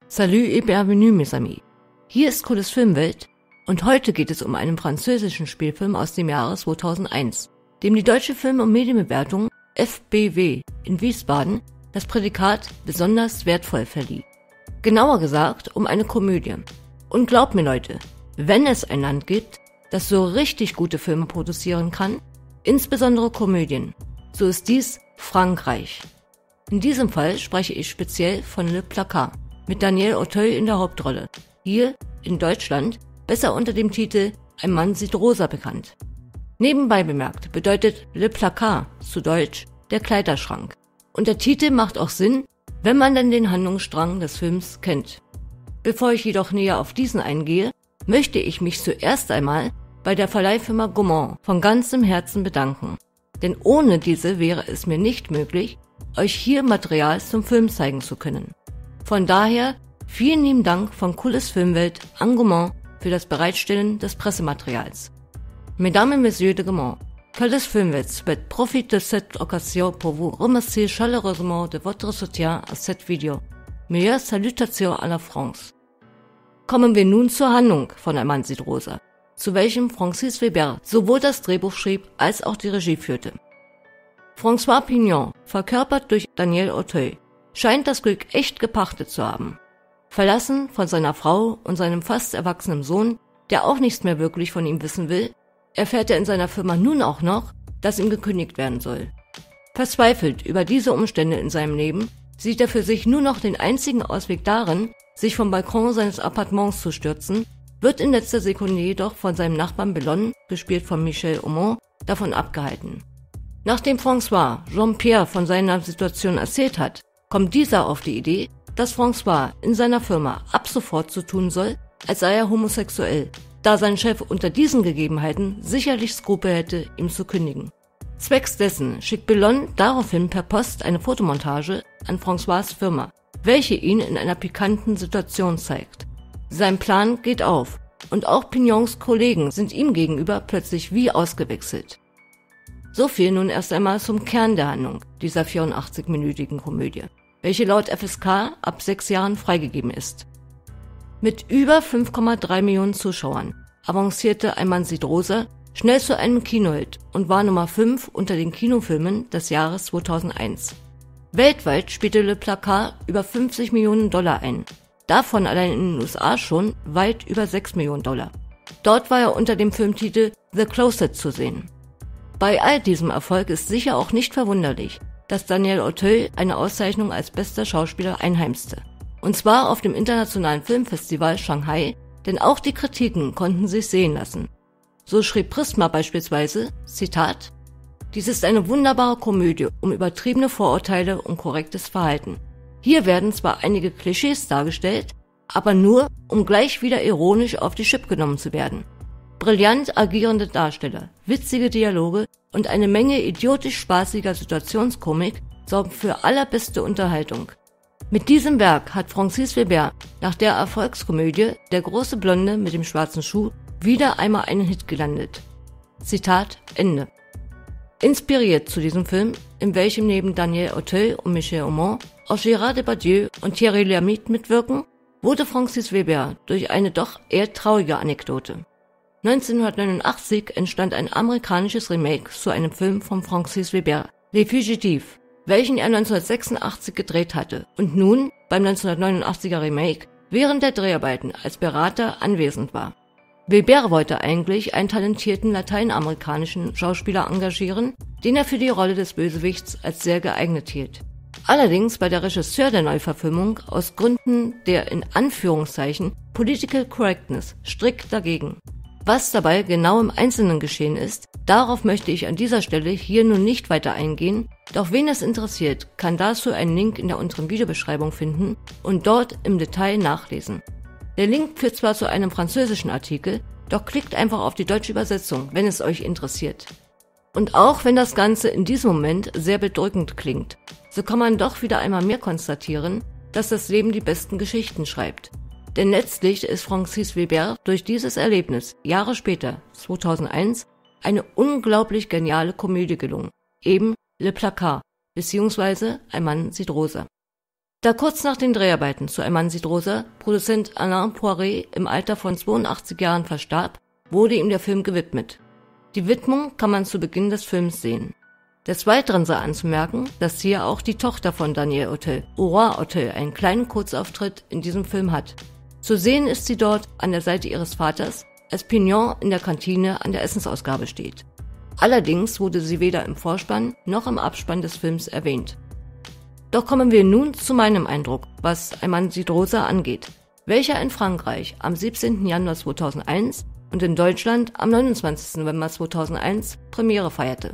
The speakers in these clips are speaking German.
Salut et bienvenue, mes amis. Hier ist Cooles Filmwelt und heute geht es um einen französischen Spielfilm aus dem Jahre 2001, dem die Deutsche Film- und Medienbewertung FBW in Wiesbaden das Prädikat besonders wertvoll verlieh. Genauer gesagt um eine Komödie. Und glaubt mir Leute, wenn es ein Land gibt, das so richtig gute Filme produzieren kann, insbesondere Komödien, so ist dies Frankreich. In diesem Fall spreche ich speziell von Le Placard mit Daniel Auteuil in der Hauptrolle, hier in Deutschland besser unter dem Titel Ein Mann sieht rosa bekannt. Nebenbei bemerkt bedeutet Le Placard zu Deutsch der Kleiderschrank. Und der Titel macht auch Sinn, wenn man dann den Handlungsstrang des Films kennt. Bevor ich jedoch näher auf diesen eingehe, möchte ich mich zuerst einmal bei der Verleihfirma Gaumont von ganzem Herzen bedanken. Denn ohne diese wäre es mir nicht möglich, euch hier Material zum Film zeigen zu können. Von daher vielen lieben Dank von Cooles Filmwelt an Gaumont für das Bereitstellen des Pressematerials. Mesdames et Messieurs de Gaumont, Cooles Filmwelt souhaite profiter de cette occasion pour vous remercier chaleureusement de votre soutien à cette vidéo. Meilleures salutations à la France. Kommen wir nun zur Handlung von Ein Mann sieht rosa, zu welchem Francis Weber sowohl das Drehbuch schrieb als auch die Regie führte. François Pignon, verkörpert durch Daniel Auteuil, scheint das Glück echt gepachtet zu haben. Verlassen von seiner Frau und seinem fast erwachsenen Sohn, der auch nichts mehr wirklich von ihm wissen will, erfährt er in seiner Firma nun auch noch, dass ihm gekündigt werden soll. Verzweifelt über diese Umstände in seinem Leben, sieht er für sich nur noch den einzigen Ausweg darin, sich vom Balkon seines Appartements zu stürzen, wird in letzter Sekunde jedoch von seinem Nachbarn Bellon, gespielt von Michel Aumont, davon abgehalten. Nachdem François Jean-Pierre von seiner Situation erzählt hat, kommt dieser auf die Idee, dass François in seiner Firma ab sofort so tun soll, als sei er homosexuell, da sein Chef unter diesen Gegebenheiten sicherlich Skrupel hätte, ihm zu kündigen. Zwecks dessen schickt Bellon daraufhin per Post eine Fotomontage an François' Firma, welche ihn in einer pikanten Situation zeigt. Sein Plan geht auf und auch Pignons Kollegen sind ihm gegenüber plötzlich wie ausgewechselt. So viel nun erst einmal zum Kern der Handlung dieser 84-minütigen Komödie, welche laut FSK ab 6 Jahren freigegeben ist. Mit über 5,3 Millionen Zuschauern avancierte Ein Mann sieht rosa schnell zu einem Kinohit und war Nummer 5 unter den Kinofilmen des Jahres 2001. Weltweit spielte Le Placard über 50 Millionen Dollar ein, davon allein in den USA schon weit über 6 Millionen Dollar. Dort war er unter dem Filmtitel The Closet zu sehen. Bei all diesem Erfolg ist sicher auch nicht verwunderlich, dass Daniel Auteuil eine Auszeichnung als bester Schauspieler einheimste. Und zwar auf dem Internationalen Filmfestival Shanghai, denn auch die Kritiken konnten sich sehen lassen. So schrieb Prisma beispielsweise, Zitat, dies ist eine wunderbare Komödie um übertriebene Vorurteile und korrektes Verhalten. Hier werden zwar einige Klischees dargestellt, aber nur, um gleich wieder ironisch auf die Schippe genommen zu werden. Brillant agierende Darsteller, witzige Dialoge und eine Menge idiotisch spaßiger Situationskomik sorgen für allerbeste Unterhaltung. Mit diesem Werk hat Francis Weber nach der Erfolgskomödie Der große Blonde mit dem schwarzen Schuh wieder einmal einen Hit gelandet. Zitat Ende. Inspiriert zu diesem Film, in welchem neben Daniel Auteuil und Michel Aumont auch Gérard Depardieu und Thierry Lhermitte mitwirken, wurde Francis Weber durch eine doch eher traurige Anekdote. 1989 entstand ein amerikanisches Remake zu einem Film von Francis Weber, Les Fugitives, welchen er 1986 gedreht hatte und nun beim 1989er Remake während der Dreharbeiten als Berater anwesend war. Weber wollte eigentlich einen talentierten lateinamerikanischen Schauspieler engagieren, den er für die Rolle des Bösewichts als sehr geeignet hielt. Allerdings war der Regisseur der Neuverfilmung aus Gründen der in Anführungszeichen Political Correctness strikt dagegen. Was dabei genau im Einzelnen geschehen ist, darauf möchte ich an dieser Stelle hier nun nicht weiter eingehen, doch wen es interessiert, kann dazu einen Link in der unteren Videobeschreibung finden und dort im Detail nachlesen. Der Link führt zwar zu einem französischen Artikel, doch klickt einfach auf die deutsche Übersetzung, wenn es euch interessiert. Und auch wenn das Ganze in diesem Moment sehr bedrückend klingt, so kann man doch wieder einmal mehr konstatieren, dass das Leben die besten Geschichten schreibt. Denn letztlich ist Francis Weber durch dieses Erlebnis Jahre später, 2001, eine unglaublich geniale Komödie gelungen, eben Le Placard, beziehungsweise Ein Mann sieht rosa. Da kurz nach den Dreharbeiten zu Ein Mann sieht rosa Produzent Alain Poiré im Alter von 82 Jahren verstarb, wurde ihm der Film gewidmet. Die Widmung kann man zu Beginn des Films sehen. Des Weiteren sei anzumerken, dass hier auch die Tochter von Daniel Auteuil, Aurore Auteuil, einen kleinen Kurzauftritt in diesem Film hat. Zu sehen ist sie dort an der Seite ihres Vaters, als Pignon in der Kantine an der Essensausgabe steht. Allerdings wurde sie weder im Vorspann noch im Abspann des Films erwähnt. Doch kommen wir nun zu meinem Eindruck, was Ein Mann sieht rosa angeht, welcher in Frankreich am 17. Januar 2001 und in Deutschland am 29. November 2001 Premiere feierte.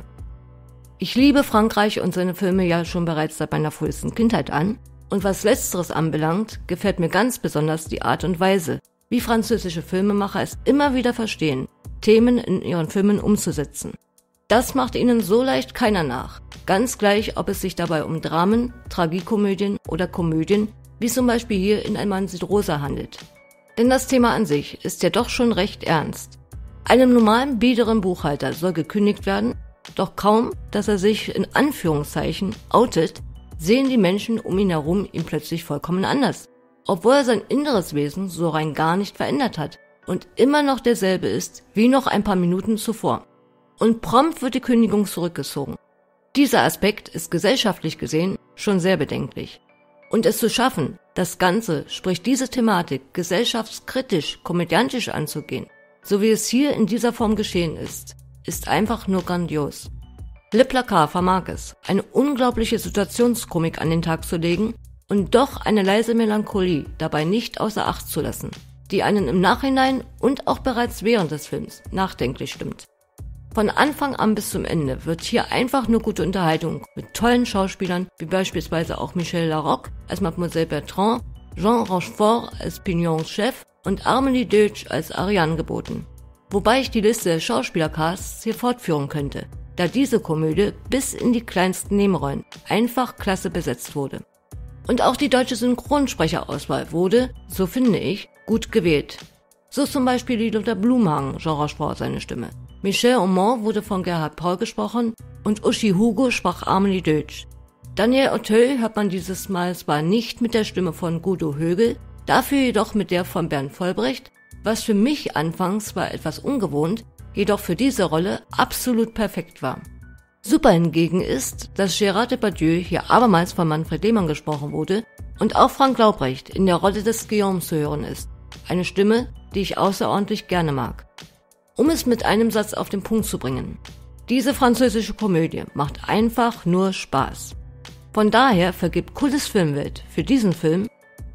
Ich liebe Frankreich und seine Filme ja schon bereits seit meiner frühesten Kindheit an, und was Letzteres anbelangt, gefällt mir ganz besonders die Art und Weise, wie französische Filmemacher es immer wieder verstehen, Themen in ihren Filmen umzusetzen. Das macht ihnen so leicht keiner nach, ganz gleich, ob es sich dabei um Dramen, Tragikomödien oder Komödien, wie zum Beispiel hier in Ein Mann sieht rosa handelt. Denn das Thema an sich ist ja doch schon recht ernst. Einem normalen, biederen Buchhalter soll gekündigt werden, doch kaum, dass er sich in Anführungszeichen outet, sehen die Menschen um ihn herum ihn plötzlich vollkommen anders, obwohl er sein inneres Wesen so rein gar nicht verändert hat und immer noch derselbe ist wie noch ein paar Minuten zuvor. Und prompt wird die Kündigung zurückgezogen. Dieser Aspekt ist gesellschaftlich gesehen schon sehr bedenklich. Und es zu schaffen, das Ganze, sprich diese Thematik, gesellschaftskritisch, komödiantisch anzugehen, so wie es hier in dieser Form geschehen ist einfach nur grandios. Le Placard vermag es, eine unglaubliche Situationskomik an den Tag zu legen und doch eine leise Melancholie dabei nicht außer Acht zu lassen, die einen im Nachhinein und auch bereits während des Films nachdenklich stimmt. Von Anfang an bis zum Ende wird hier einfach nur gute Unterhaltung mit tollen Schauspielern, wie beispielsweise auch Michel Larocque als Mademoiselle Bertrand, Jean Rochefort als Pignons Chef und Amélie Deutsch als Ariane geboten. Wobei ich die Liste der Schauspielercasts hier fortführen könnte, da diese Komödie bis in die kleinsten Nebenrollen einfach klasse besetzt wurde. Und auch die deutsche Synchronsprecherauswahl wurde, so finde ich, gut gewählt. So zum Beispiel die Lothar Blumhagen, Jean Rochefort seine Stimme. Michel Aumont wurde von Gerhard Paul gesprochen und Uschi Hugo sprach Amélie Deutsch. Daniel Auteuil hört man dieses Mal zwar nicht mit der Stimme von Guido Högel, dafür jedoch mit der von Bernd Vollbrecht, was für mich anfangs zwar etwas ungewohnt, jedoch für diese Rolle absolut perfekt war. Super hingegen ist, dass Gérard Depardieu hier abermals von Manfred Lehmann gesprochen wurde und auch Frank Laubrecht in der Rolle des Guillaume zu hören ist. Eine Stimme, die ich außerordentlich gerne mag. Um es mit einem Satz auf den Punkt zu bringen: Diese französische Komödie macht einfach nur Spaß. Von daher vergibt Cooles Filmwelt für diesen Film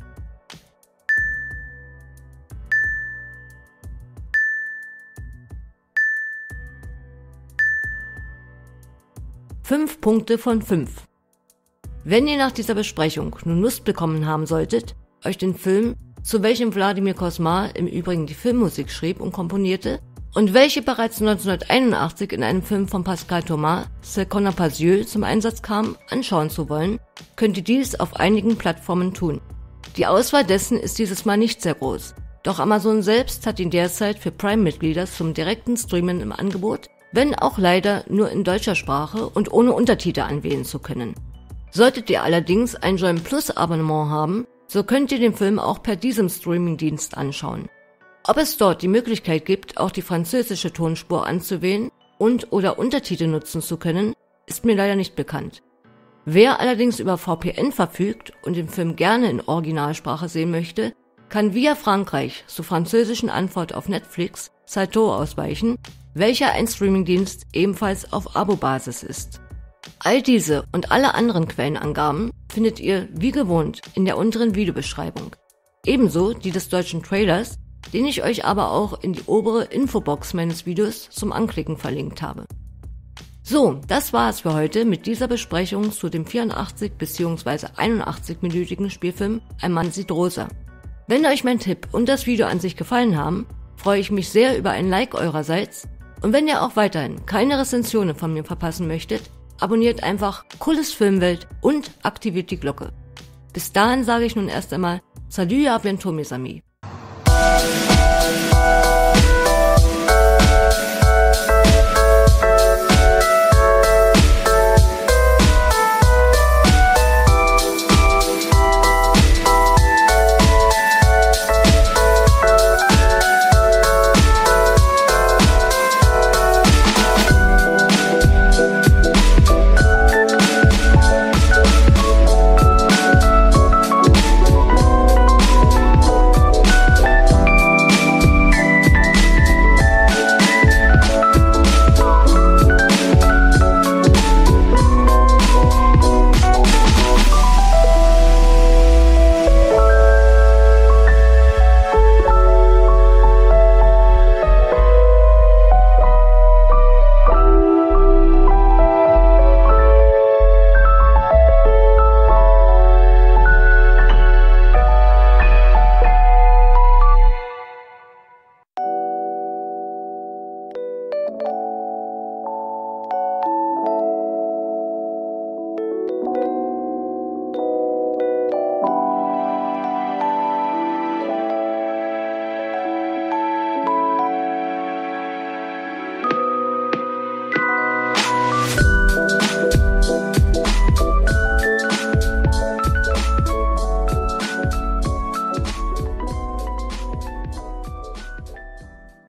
5 Punkte von 5. Wenn ihr nach dieser Besprechung nun Lust bekommen haben solltet, euch den Film, zu welchem Wladimir Kosmar im Übrigen die Filmmusik schrieb und komponierte, und welche bereits 1981 in einem Film von Pascal Thomas, C'est qu'on n'a pas yeux, zum Einsatz kam, anschauen zu wollen, könnt ihr dies auf einigen Plattformen tun. Die Auswahl dessen ist dieses Mal nicht sehr groß, doch Amazon selbst hat ihn derzeit für Prime-Mitglieder zum direkten Streamen im Angebot, wenn auch leider nur in deutscher Sprache und ohne Untertitel anwählen zu können. Solltet ihr allerdings ein Join Plus Abonnement haben, so könnt ihr den Film auch per diesem Streamingdienst anschauen. Ob es dort die Möglichkeit gibt, auch die französische Tonspur anzuwählen und oder Untertitel nutzen zu können, ist mir leider nicht bekannt. Wer allerdings über VPN verfügt und den Film gerne in Originalsprache sehen möchte, kann via Frankreich zur französischen Antwort auf Netflix Salto ausweichen, welcher ein Streamingdienst ebenfalls auf Abo-Basis ist. All diese und alle anderen Quellenangaben findet ihr wie gewohnt in der unteren Videobeschreibung. Ebenso die des deutschen Trailers, den ich euch aber auch in die obere Infobox meines Videos zum Anklicken verlinkt habe. So, das war es für heute mit dieser Besprechung zu dem 84 bzw. 81-minütigen Spielfilm Ein Mann sieht rosa. Wenn euch mein Tipp und das Video an sich gefallen haben, freue ich mich sehr über ein Like eurerseits, und wenn ihr auch weiterhin keine Rezensionen von mir verpassen möchtet, abonniert einfach Cooles Filmwelt und aktiviert die Glocke. Bis dahin sage ich nun erst einmal Salut à bientôt mes amis.